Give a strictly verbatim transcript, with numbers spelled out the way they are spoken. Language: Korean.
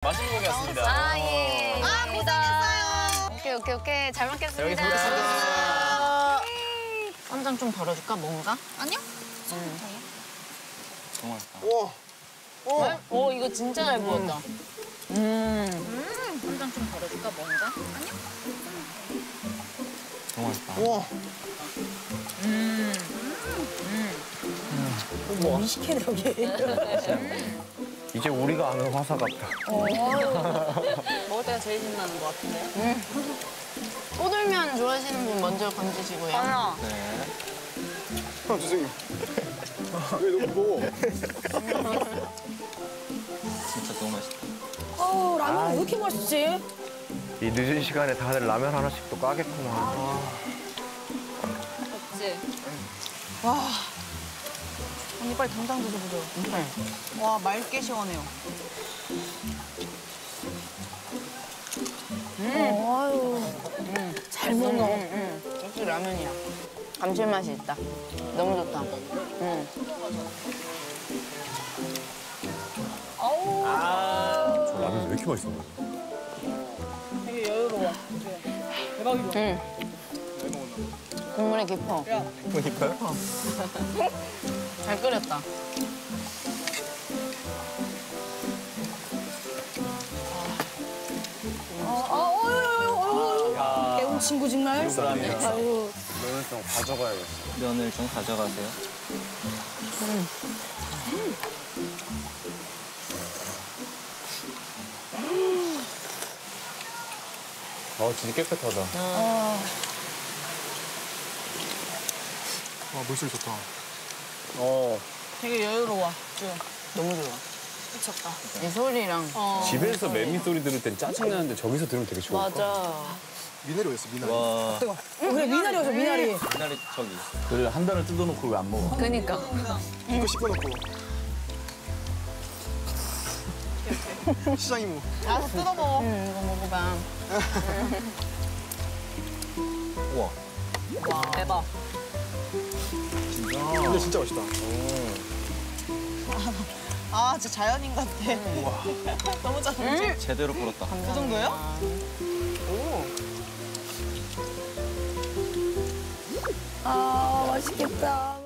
맛있는 고기였습니다. 아, 예. 아, 고생했어요. 오케이, 오케이, 오케이. 잘 먹겠습니다. 여기서 먹겠습니다. 쌈장 좀 덜어줄까? 뭔가? 아니요? 정말 맛있다. 우와. 어? 오, 이거 진짜 잘 부었다. 음. 쌈장 좀 덜어줄까? 뭔가? 아니요? 정말 맛있다. 우와. 뭐 시키네 여기. 이제 우리가 아는 화사 같다. 먹을 때가 제일 신나는 것 같은데. 꼬들면 좋아하시는 분 먼저 건지시고요. 하나. 네. 아, 죄송해요. 왜 너무 무거워? 진짜 너무 맛있다. 아우 라면 왜 이렇게 맛있지? 이 늦은 시간에 다들 라면 하나씩 또 까겠구만. 그치? 와. 언니 빨리 당장 드셔보죠. 와, 맑게 시원해요. 아유 잘 먹어. 응, 응. 역시 라면이야. 감칠맛이 있다. 너무 좋다. 응. 라면 왜 이렇게 맛있어? 되게 여유로워. 대박이죠. 응. 국물이 깊어. 기분 깊어요? 잘 끓였다. 아, 아, 어유, 야. 배운 친구 정말. 라면. 아유, 면을 좀 가져가야겠어. 면을 좀 가져가세요. 어, 진짜 깨끗하다. 아, 물소리 좋다. 어. 되게 여유로워. 너무 좋아. 미쳤다. 이 소리랑. 집에서 매미 소리 들을 땐 짜증나는데 저기서 들으면 되게 좋을 것 같아. 맞아. 미나리였어, 미나리. 와. 어, 그래 미나리 오죠 미나리. 미나리 저기. 그래, 한 달을 뜯어놓고 왜 안 먹어? 그니까. 이거 씹어놓고. 시장 이모. 아, 뜯어 먹어. 응, 이거 먹어봐. 우와. 와. 대박. 근데 진짜 맛있다. 아, 진짜 자연인 같아. 너무 잘. 제대로 불었다. 그 정도예요? 아 맛있겠다.